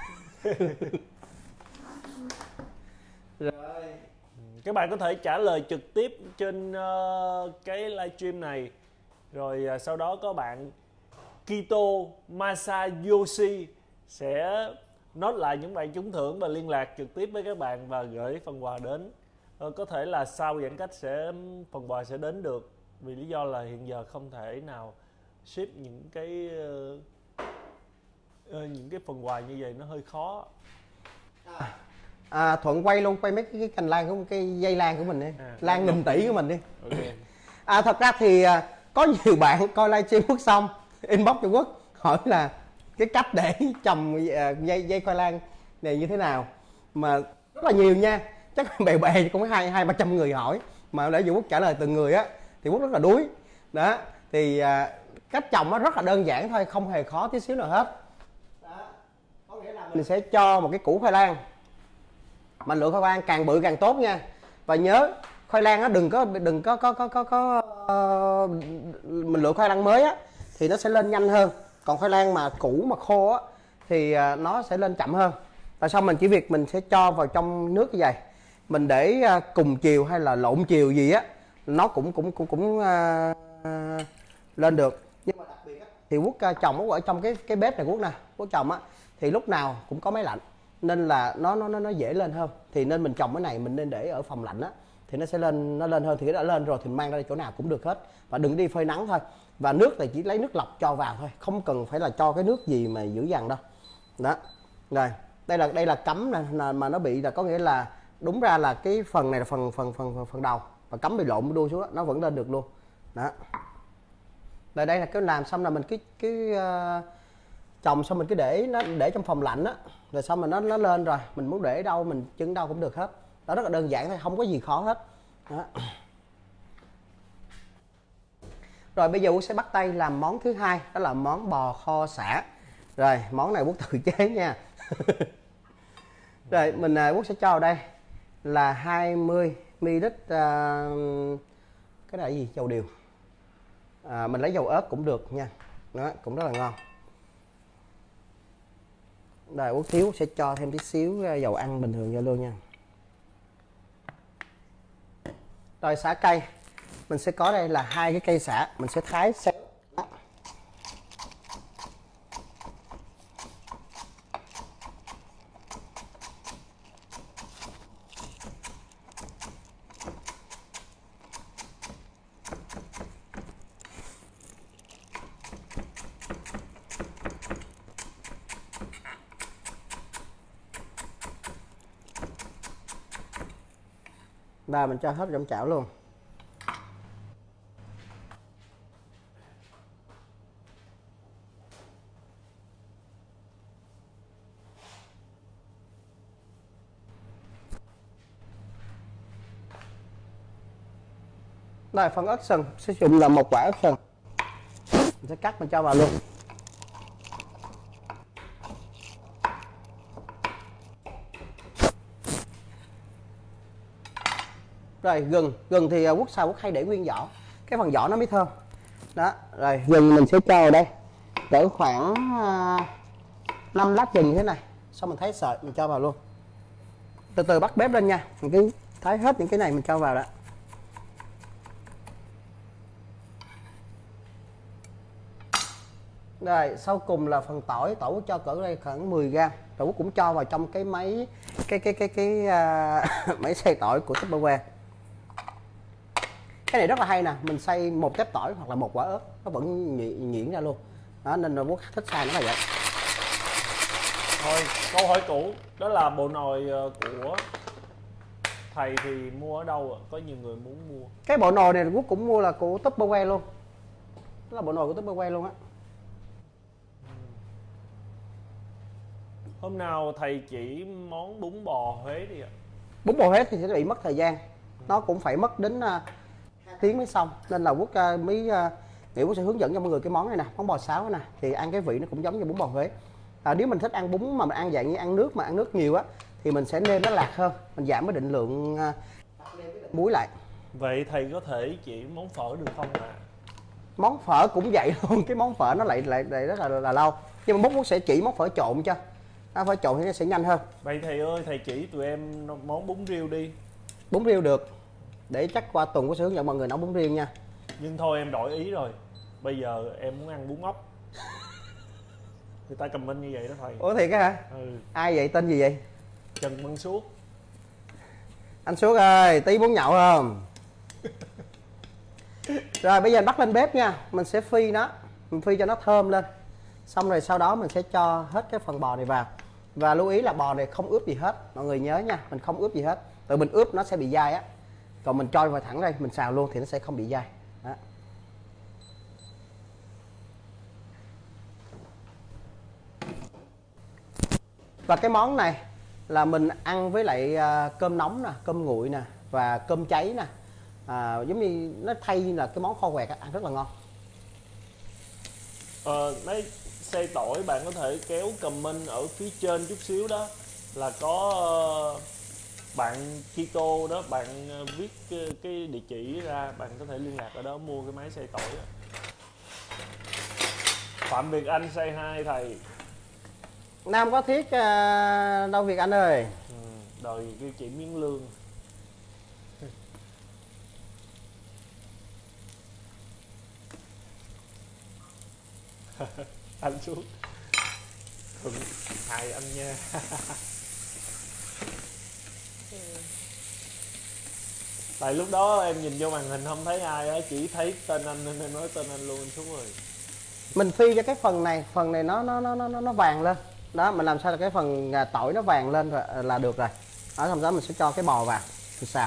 Rồi các bạn có thể trả lời trực tiếp trên cái livestream này, rồi sau đó có bạn Kito Masayoshi sẽ note lại những bạn trúng thưởng và liên lạc trực tiếp với các bạn và gửi phần quà đến. Có thể là sau giãn cách phần quà sẽ đến được, vì lý do là hiện giờ không thể nào ship những cái phần quà như vậy, nó hơi khó. Thuận quay luôn, quay mấy cái cành lan của cái dây lan của mình đi, lan nghìn tỷ của mình đi. Okay. Thật ra thì có nhiều bạn coi livestream Quốc xong inbox cho Quốc hỏi là cái cách để trồng dây khoai lang này như thế nào, mà rất là nhiều nha, chắc bè cũng có 200-300 người hỏi, mà để dù Quốc trả lời từng người á thì Quốc rất là đuối đó. Thì cách trồng nó rất là đơn giản thôi, không hề khó tí xíu nào hết đó. Có nghĩa là mình sẽ cho một cái củ khoai lang, mà lựa khoai lang càng bự càng tốt nha. Và nhớ khoai lang nó đừng có mình lựa khoai lang mới á thì nó sẽ lên nhanh hơn, còn khoai lang mà cũ mà khô á thì nó sẽ lên chậm hơn. Và sau mình chỉ việc mình sẽ cho vào trong nước như vậy, mình để cùng chiều hay là lộn chiều gì á nó cũng lên được. Nhưng mà đặc biệt á, thì Quốc trồng ở trong cái bếp này Quốc nè, Quốc trồng á thì lúc nào cũng có máy lạnh nên là nó dễ lên hơn. Thì nên mình trồng cái này mình nên để ở phòng lạnh á thì nó sẽ lên hơn. Thì cái đã lên rồi thì mang ra chỗ nào cũng được hết, và đừng đi phơi nắng thôi. Và nước thì chỉ lấy nước lọc cho vào thôi, không cần phải là cho cái nước gì mà dữ dằn đâu đó. Rồi đây là cắm này, mà nó bị là có nghĩa là đúng ra là cái phần này là phần đầu, và cắm bị lộn đuôi xuống đó, nó vẫn lên được luôn đó. Rồi đây là cái làm xong là mình cái trồng xong mình cứ để trong phòng lạnh á, rồi xong mà nó lên rồi mình muốn để đâu mình trưng đâu cũng được hết đó. Rất là đơn giản thôi, không có gì khó hết đó. Rồi bây giờ Quốc sẽ bắt tay làm món thứ hai, đó là món bò kho sả. Rồi món này Quốc tự chế nha. Rồi mình Quốc sẽ cho vào đây là 20 ml cái này là gì, dầu điều, mình lấy dầu ớt cũng được nha, đó cũng rất là ngon. Rồi Quốc thiếu sẽ cho thêm tí xíu dầu ăn bình thường vô luôn nha. Rồi xả cây, mình sẽ có đây là 2 cái cây xả, mình sẽ thái xéo. Và mình cho hết trong chảo luôn. Đây, phần ớt sừng sử dụng là 1 quả ớt sừng, mình sẽ cắt mình cho vào luôn. Rồi gừng thì Quốc sao Quốc hay để nguyên vỏ, cái phần vỏ nó mới thơm. Đó, rồi gừng mình sẽ cho vào đây để khoảng 5 lát gừng như thế này, xong mình thái sợi mình cho vào luôn. Từ từ bắt bếp lên nha, mình cứ thái hết những cái này mình cho vào đó. Rồi sau cùng là phần tỏi, tỏi Quốc cho cỡ đây khoảng 10 g, rồi Quốc cũng cho vào trong cái máy máy xay tỏi của Tupperware. Cái này rất là hay nè, mình xay 1 tép tỏi hoặc là 1 quả ớt nó vẫn nhuyễn ra luôn. Đó, nên là Quốc thích xay nó là vậy. Thôi, câu hỏi cũ, đó là bộ nồi của thầy thì mua ở đâu ạ? Có nhiều người muốn mua. Cái bộ nồi này Quốc cũng mua là của Tupperware luôn. Đó là bộ nồi của Tupperware luôn á. Hôm nào thầy chỉ món bún bò Huế đi ạ. Bún bò Huế thì sẽ bị mất thời gian, nó cũng phải mất đến 2 tiếng mới xong, nên là Quốc mới nghĩ Quốc sẽ hướng dẫn cho mọi người cái món này nè, món bò sáo nè, thì ăn cái vị nó cũng giống như bún bò Huế. Nếu mình thích ăn bún mà mình ăn dạng như ăn nước mà ăn nước nhiều á thì mình sẽ nêm nó lạc hơn, mình giảm cái định lượng muối lại. Vậy thầy có thể chỉ món phở được không ạ? Món phở cũng vậy luôn, cái món phở nó lại rất là lâu, nhưng mà Quốc sẽ chỉ món phở trộn cho. Phở trộn thì nó sẽ nhanh hơn. Vậy thầy ơi, thầy chỉ tụi em món bún riêu đi. Bún riêu được, để chắc qua tuần Quốc sẽ hướng dẫn mọi người nấu bún riêu nha. Nhưng thôi em đổi ý rồi, bây giờ em muốn ăn bún ốc. Người ta comment như vậy đó thầy. Ủa thiệt á hả? Ừ. Ai vậy, tên gì vậy? Trần Văn Suốt. Anh Suốt ơi, tí muốn nhậu không? Rồi bây giờ anh bắt lên bếp nha, mình sẽ phi nó, mình phi cho nó thơm lên. Xong rồi sau đó mình sẽ cho hết cái phần bò này vào. Và lưu ý là bò này không ướp gì hết, mọi người nhớ nha, mình không ướp gì hết. Tự mình ướp nó sẽ bị dai á. Còn mình cho vào thẳng đây, mình xào luôn thì nó sẽ không bị dai. Đó. Và cái món này là mình ăn với lại cơm nóng nè, cơm nguội nè và cơm cháy nè. Giống như nó thay là cái món kho quẹt á, ăn rất là ngon. Mấy xay tỏi bạn có thể kéo comment ở phía trên chút xíu đó, là có bạn Kiko đó, bạn viết cái địa chỉ ra, bạn có thể liên lạc ở đó mua cái máy xay tỏi đó. Phạm Việt Anh say hi thầy. Nam có thiết đâu Việt Anh ơi. Đòi kêu chị miếng lương. Anh xuống hại anh nha. Tại lúc đó em nhìn vô màn hình không thấy ai á, chỉ thấy tên anh nên em nói tên anh luôn. Anh xuống rồi. Mình phi cho cái phần này nó vàng lên. Đó, mình làm sao là cái phần tỏi nó vàng lên rồi là được rồi. Đó, xong đó mình sẽ cho cái bò vào mình xào.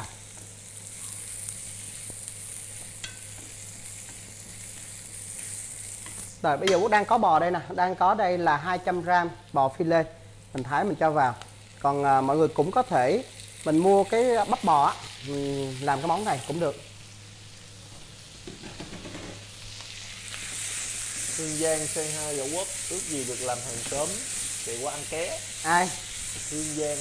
Rồi bây giờ Quốc đang có bò đây nè, đang có đây là 200g bò phi lê. Mình thái mình cho vào. Còn mọi người cũng có thể mình mua cái bắp bò á, mình làm cái món này cũng được. Hương Giang say hi Võ Quốc, ước gì được làm hàng sớm chạy qua ăn ké. Ai? Hương Giang.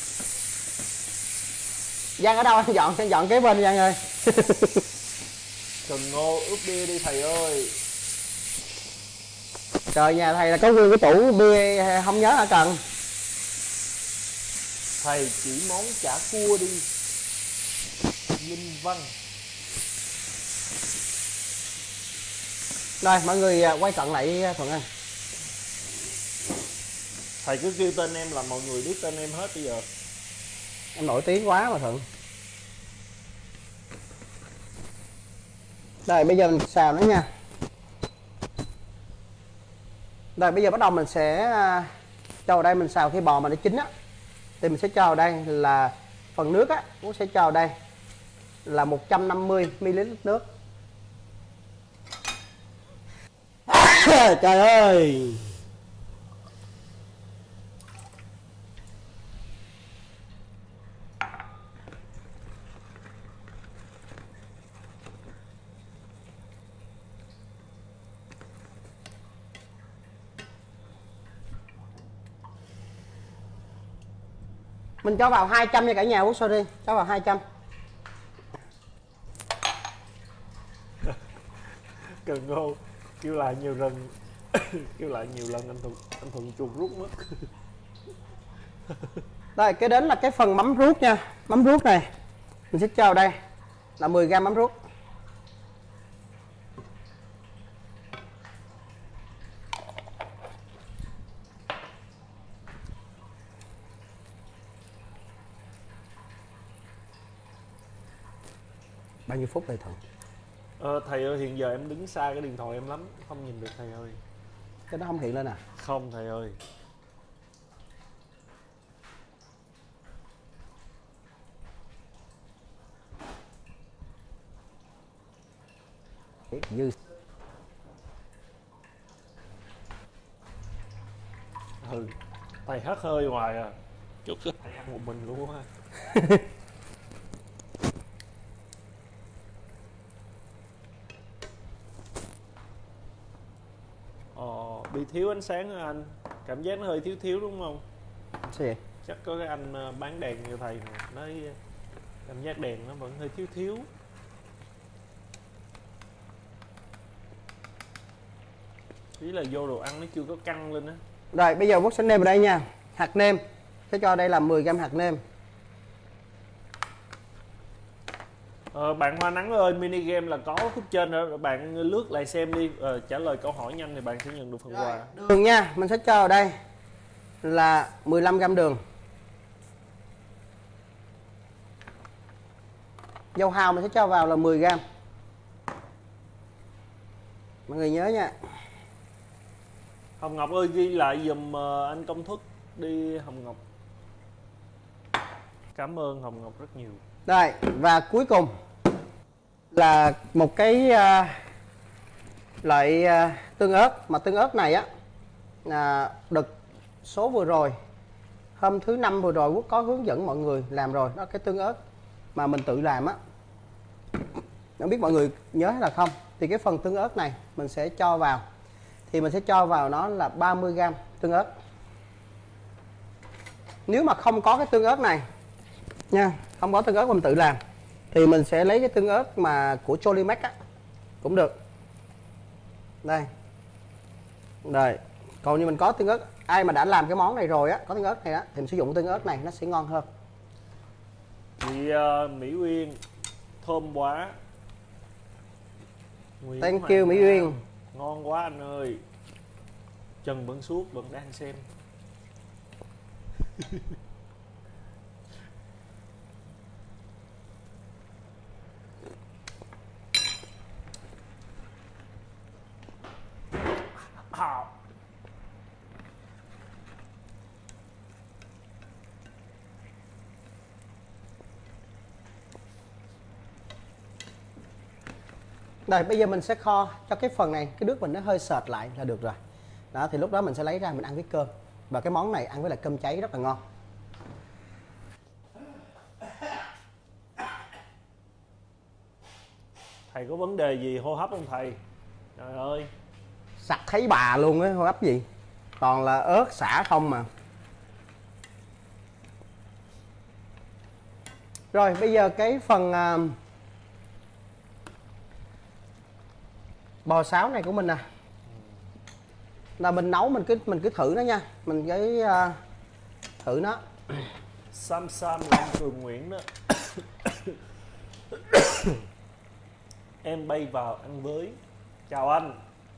Giang ở đâu anh dọn kế bên Giang ơi. Cần Ngô ướp bia đi thầy ơi. Trời, nhà thầy là có nguyên cái tủ bia không nhớ hả Cần? Thầy chỉ món chả cua đi. Linh Văn. Rồi mọi người quay cận lại Thuận ơi. Thầy cứ kêu tên em là mọi người biết tên em hết bây giờ. Em nổi tiếng quá mà Thuận. Rồi bây giờ mình xào nó nha. Rồi bây giờ bắt đầu mình sẽ cho vào đây, mình xào khi bò mà nó chín á thì mình sẽ cho vào đây là phần nước á, cũng sẽ cho vào đây là 150 ml nước. Trời ơi. Mình cho vào 200 nha cả nhà. Sorry, cho vào 200. Cần Ngô kêu lại nhiều lần kêu lại nhiều lần anh Thuận chuột rút mất. Rồi cái đến là cái phần mắm ruốc nha. Mắm ruốc này mình sẽ cho vào đây là 10g mắm ruốc. Bao nhiêu phút đây Thuận? Thầy ơi, hiện giờ em đứng xa cái điện thoại em lắm, không nhìn được thầy ơi. Cái đó không hiện lên à? Không thầy ơi. Dư. Thầy hắt hơi hoài à. Chút thầy ăn một mình luôn ha. Bị thiếu ánh sáng hả anh? Cảm giác nó hơi thiếu thiếu đúng không? Sao vậy? Chắc có cái anh bán đèn như thầy nè, nói cảm giác đèn nó vẫn hơi thiếu thiếu. Ý là vô đồ ăn nó chưa có căng lên á. Rồi bây giờ Quốc sẽ nêm vào đây nha. Hạt nêm sẽ cho đây là 10g hạt nêm. Bạn Hoa Nắng ơi, mini game là có khúc trên rồi, bạn lướt lại xem đi. Trả lời câu hỏi nhanh thì bạn sẽ nhận được phần quà. Đường nha, mình sẽ cho vào đây là 15g đường. Dầu hào mình sẽ cho vào là 10g. Mọi người nhớ nha. Hồng Ngọc ơi, ghi lại giùm anh Công Thức đi Hồng Ngọc. Cảm ơn Hồng Ngọc rất nhiều. Rồi, và cuối cùng là một cái loại tương ớt. Mà tương ớt này á, đợt số vừa rồi, hôm thứ Năm vừa rồi Quốc có hướng dẫn mọi người làm rồi. Đó, cái tương ớt mà mình tự làm á, không biết mọi người nhớ hay là không. Thì cái phần tương ớt này mình sẽ cho vào. Thì mình sẽ cho vào nó là 30g tương ớt. Nếu mà không có cái tương ớt này nha, không có tương ớt mà mình tự làm, thì mình sẽ lấy cái tương ớt mà của Cholimax á cũng được. Đây. Rồi, còn như mình có tương ớt, ai mà đã làm cái món này rồi á, có tương ớt này á, thì mình sử dụng tương ớt này nó sẽ ngon hơn. Chị Mỹ Uyên, thơm quá. Thank you Mỹ Uyên. Ngon quá anh ơi. Trần Bẩn Suốt vẫn đang xem. Rồi bây giờ mình sẽ kho cho cái phần này, cái nước mình nó hơi sệt lại là được rồi. Đó, thì lúc đó mình sẽ lấy ra mình ăn với cơm. Và cái món này ăn với lại cơm cháy rất là ngon. Thầy có vấn đề gì hô hấp không thầy? Trời ơi. Sặc thấy bà luôn á, hô hấp gì. Toàn là ớt xả không mà. Rồi bây giờ cái phần bò sáo này của mình nè, là mình nấu mình cứ thử nó nha, mình cái thử nó. Sam Long Cường Nguyễn đó. Em bay vào ăn với. Chào anh.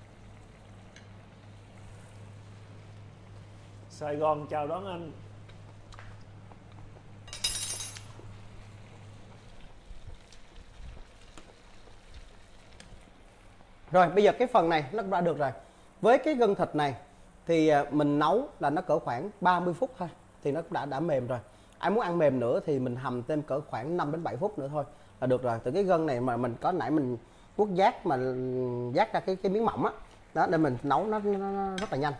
Sài Gòn chào đón anh. Rồi bây giờ cái phần này nó cũng đã được rồi. Với cái gân thịt này thì mình nấu là nó cỡ khoảng 30 phút thôi thì nó cũng đã mềm rồi. Ai muốn ăn mềm nữa thì mình hầm thêm cỡ khoảng 5 đến 7 phút nữa thôi là được rồi. Từ cái gân này mà mình có nãy mình vuốt giác mà giác ra cái miếng mỏng á, đó để mình nấu nó rất là nhanh.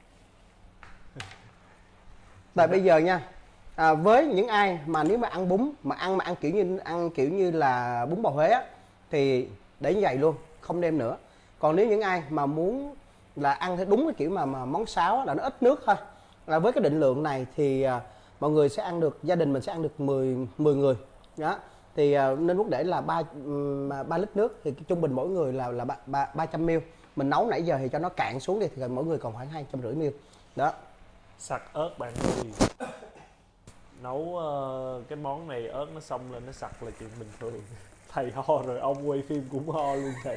Rồi bây giờ nha, với những ai mà nếu mà ăn bún mà ăn kiểu như là bún bò Huế á thì để như vậy luôn, không nêm nữa. Còn nếu những ai mà muốn là ăn theo đúng cái kiểu mà món sáo á, là nó ít nước thôi, là với cái định lượng này thì mọi người sẽ ăn được, gia đình mình sẽ ăn được 10 người đó, thì nên Quốc để là 3 lít nước thì trung bình mỗi người là 300 ml. Mình nấu nãy giờ thì cho nó cạn xuống đi thì mỗi người còn khoảng 250 ml đó. Sặc ớt bạn ơi. Nấu cái món này ớt nó xông lên nó sặc là chuyện bình thường. Thầy ho rồi ông quay phim cũng ho luôn thầy.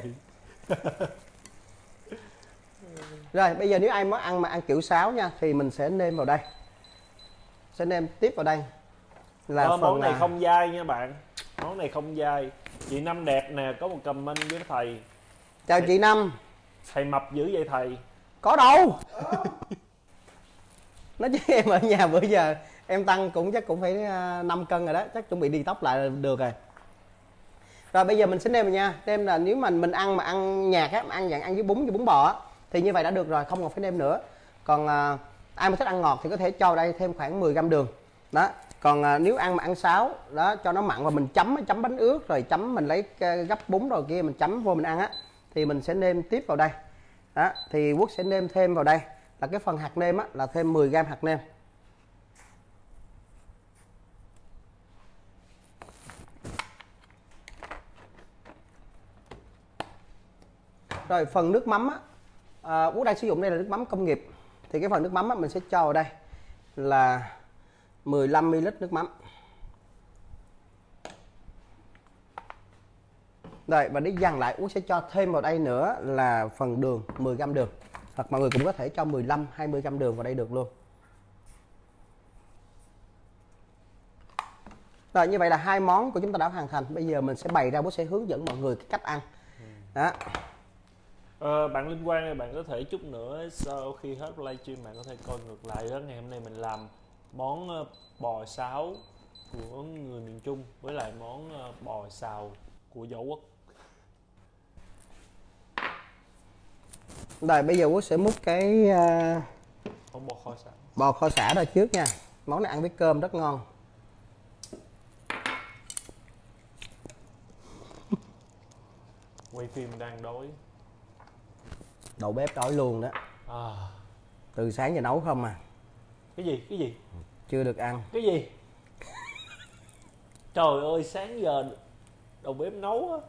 Rồi bây giờ nếu ai muốn ăn mà ăn kiểu sáo nha thì mình sẽ nêm vào đây, sẽ nêm tiếp vào đây là phần món này không dai nha bạn, món này không dai. Chị Năm đẹp nè, có một comment với thầy. Chào chị Năm. Thầy mập dữ vậy thầy? Có đâu. Nói chứ em ở nhà bữa giờ em tăng cũng chắc cũng phải 5 cân rồi đó, chắc chuẩn bị đi tóc lại là được rồi. Rồi bây giờ mình sẽ nêm vào nha. Nêm là nếu mà mình ăn mà ăn nhạt á, ăn dạng ăn với bún bò á thì như vậy đã được rồi, không còn phải nêm nữa. Còn ai mà thích ăn ngọt thì có thể cho đây thêm khoảng 10 gram đường đó. Còn nếu ăn mà ăn sáo đó cho nó mặn và mình chấm bánh ướt rồi chấm mình lấy gấp bún rồi kia mình chấm vô mình ăn á thì mình sẽ nêm tiếp vào đây đó. Thì Quốc sẽ nêm thêm vào đây là cái phần hạt nêm á, là thêm 10 gram hạt nêm. Rồi phần nước mắm á, Quốc đang sử dụng đây là nước mắm công nghiệp thì cái phần nước mắm á, mình sẽ cho vào đây là 15 ml nước mắm. Rồi và để dằn lại Quốc sẽ cho thêm vào đây nữa là phần đường, 10 gram đường. Hoặc mọi người cũng có thể cho 15-20 gram đường vào đây được luôn. Rồi như vậy là hai món của chúng ta đã hoàn thành. Bây giờ mình sẽ bày ra, Quốc sẽ hướng dẫn mọi người cái cách ăn. Đó. Bạn Linh Quang ơi, bạn có thể chút nữa sau khi hết livestream bạn có thể coi ngược lại đó. Ngày hôm nay mình làm món bò sáo của người miền Trung với lại món bò xào của Võ Quốc. Rồi bây giờ Quốc sẽ múc cái món bò kho xả. Bò kho xả ra trước nha. Món này ăn với cơm rất ngon. Quay phim đang đói. Đầu bếp đói luôn đó. Từ sáng giờ nấu không à. Cái gì? Chưa được ăn. Cái gì? Trời ơi, sáng giờ đầu bếp nấu á.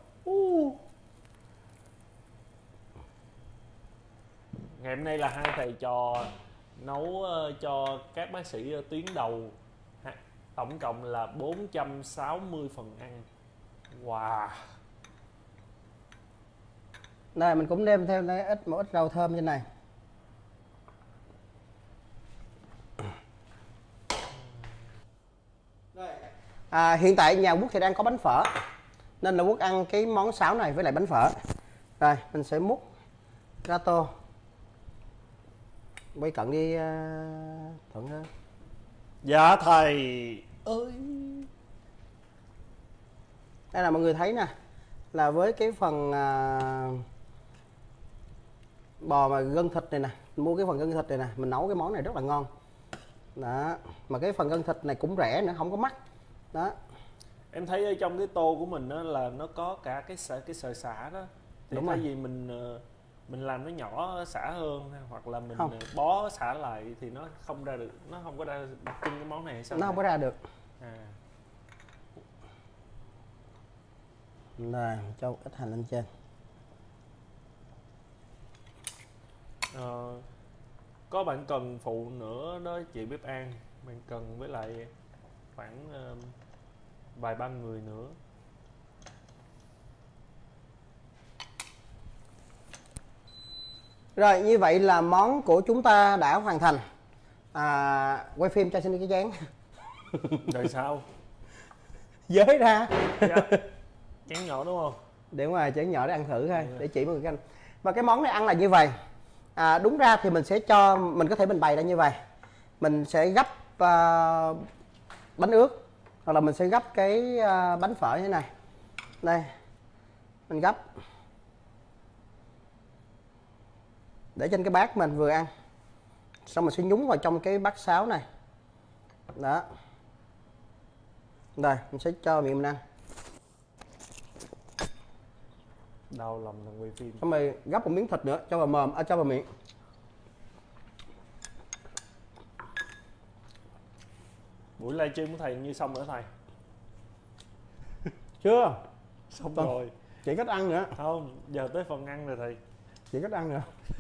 Ngày hôm nay là hai thầy trò nấu cho các bác sĩ ở tuyến đầu. Tổng cộng là 460 phần ăn. Wow. Đây mình cũng nêm thêm một ít rau thơm trên này. Hiện tại nhà Quốc thì đang có bánh phở nên là Quốc ăn cái món sáo này với lại bánh phở. Rồi mình sẽ múc ra tô. Quay cận đi Thuận ơi. Dạ thầy ơi. Đây là mọi người thấy nè, là với cái phần bò mà gân thịt này nè, mua cái phần gân thịt này nè, mình nấu cái món này rất là ngon đó. Mà cái phần gân thịt này cũng rẻ nữa, không có mắc đó. Em thấy ở trong cái tô của mình đó là nó có cả cái sợi sả đó. Thì đúng thay rồi. vì mình làm nó nhỏ xả hơn hoặc là mình không. bó xả lại thì nó không ra được, nó không có ra đặc trưng cái món này hay sao? Nó không có ra được. Rồi cho một ít hành lên trên. Có bạn cần phụ nữa đó chị bếp An, bạn cần với lại khoảng vài ba người nữa. Rồi như vậy là món của chúng ta đã hoàn thành. Quay phim cho xin cái chén. Rồi sao? Giới ra. Dạ. Chén nhỏ đúng không? Để ngoài chén nhỏ để ăn thử thôi, để chỉ mọi người ăn. Và cái món này ăn là như vậy. Đúng ra thì mình sẽ cho, mình có thể mình bày ra như vậy. Mình sẽ gấp bánh ướt, hoặc là mình sẽ gấp cái bánh phở như thế này. Đây, mình gấp để trên cái bát mình vừa ăn, xong mình sẽ nhúng vào trong cái bát sáo này. Đó, đây mình sẽ cho miệng mình ăn. Đau lòng thằng quay phim. Xong rồi gấp một miếng thịt nữa cho vào mồm, cho vào miệng. Buổi livestream của thầy như xong rồi đó thầy. Chưa Xong Còn rồi. chỉ cách ăn nữa, Không, giờ tới phần ăn rồi thầy. chỉ cách ăn nữa.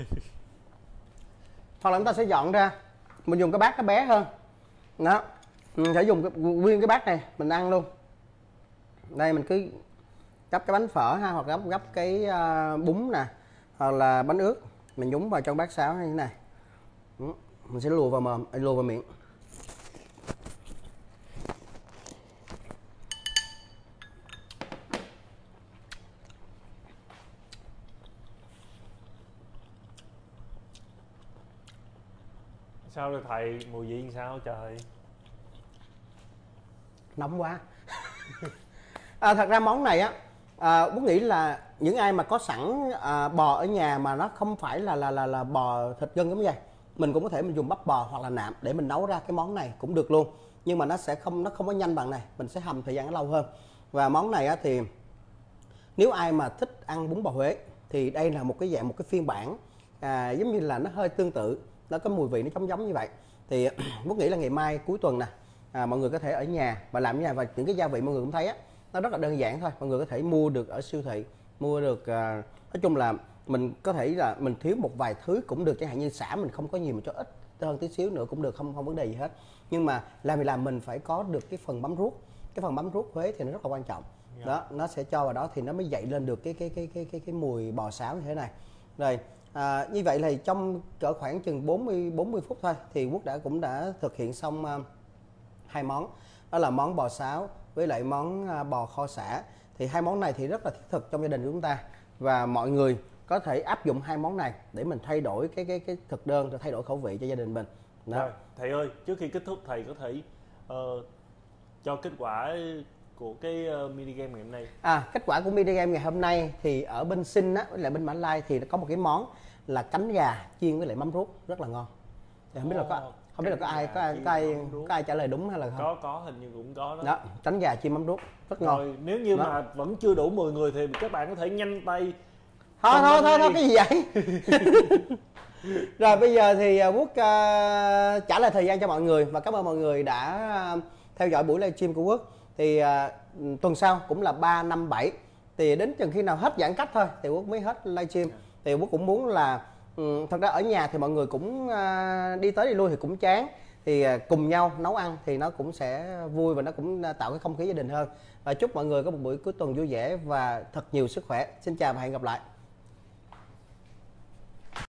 Hoặc là chúng ta sẽ dọn ra, mình dùng cái bát nó bé hơn. Đó, mình sẽ dùng nguyên cái bát này mình ăn luôn. Đây mình cứ gấp cái bánh phở ha, hoặc gấp cái bún nè, hoặc là bánh ướt, mình nhúng vào trong bát sáo như thế này. Mình sẽ lùa vào mồm, lùa vào miệng. Sao rồi thầy, mùi vị sao trời? Nóng quá. Thật ra món này á, Quốc nghĩ là những ai mà có sẵn bò ở nhà mà nó không phải là bò thịt gân giống vậy, mình cũng có thể mình dùng bắp bò hoặc là nạm để mình nấu ra cái món này cũng được luôn. Nhưng mà nó không có nhanh bằng này, mình sẽ hầm thời gian nó lâu hơn. Và món này á, thì nếu ai mà thích ăn bún bò Huế thì đây là một cái phiên bản giống như là nó hơi tương tự, nó có mùi vị nó giống như vậy. Thì Quốc nghĩ là ngày mai cuối tuần nè, mọi người có thể ở nhà và làm như này. Và những cái gia vị mọi người cũng thấy á, nó rất là đơn giản thôi, mọi người có thể mua được ở siêu thị, mua được nói chung là mình có thể là mình thiếu một vài thứ cũng được, chẳng hạn như sả mình không có nhiều, mình cho ít hơn tí xíu nữa cũng được, không vấn đề gì hết. Nhưng mà làm thì làm, mình phải có được cái phần mắm ruốc. Cái phần mắm ruốc Huế thì nó rất là quan trọng. Đó, nó sẽ cho vào đó thì nó mới dậy lên được cái mùi bò xáo như thế này. Rồi như vậy là trong cỡ khoảng chừng 40 phút thôi thì Quốc cũng đã thực hiện xong hai món, đó là món bò xáo với lại món bò kho sả. Thì hai món này thì rất là thiết thực trong gia đình của chúng ta, và mọi người có thể áp dụng hai món này để mình thay đổi cái thực đơn, rồi thay đổi khẩu vị cho gia đình mình. Đó. Rồi, thầy ơi, trước khi kết thúc thầy có thể cho kết quả của cái mini game ngày hôm nay. Kết quả của mini game ngày hôm nay thì ở bên Sinh á với lại bên Mã Lai thì có một cái món là cánh gà chiên với lại mắm ruốc rất là ngon. Thì không biết là có ai trả lời đúng hay là không? Có hình như cũng có đó. Đó, cánh gà chiên mắm ruốc rất ngon. Rồi nếu như mà vẫn chưa đủ 10 người thì các bạn có thể nhanh tay. Thôi cái gì vậy? Rồi bây giờ thì Quốc trả lời thời gian cho mọi người và cảm ơn mọi người đã theo dõi buổi livestream của Quốc. Thì tuần sau cũng là 3, 5, 7 thì đến chừng khi nào hết giãn cách thôi thì Quốc mới hết livestream. Thì Quốc cũng muốn là thật ra ở nhà thì mọi người cũng đi tới đi lui thì cũng chán, thì cùng nhau nấu ăn thì nó cũng sẽ vui và nó cũng tạo cái không khí gia đình hơn. Và chúc mọi người có một buổi cuối tuần vui vẻ và thật nhiều sức khỏe. Xin chào và hẹn gặp lại.